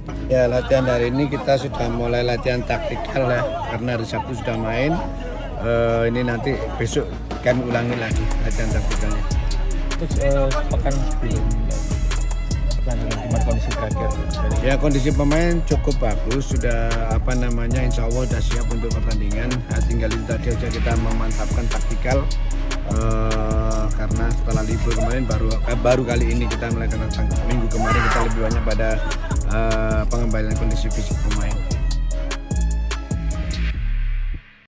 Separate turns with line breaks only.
Ya, latihan hari ini kita sudah mulai latihan taktikal ya, karena hari Sabtu sudah main. Ini nanti besok kami ulangi lagi latihan taktikalnya.
Terus pekan sebelum pertandingan gimana kondisi terakhir?
Ya, kondisi pemain cukup bagus, sudah insya Allah sudah siap untuk pertandingan. Nah, tinggal itu tadi aja kita memantapkan taktikal, karena setelah libur kemarin baru kali ini kita melakukan minggu kemarin kita lebih banyak pada pengembalian kondisi fisik pemain.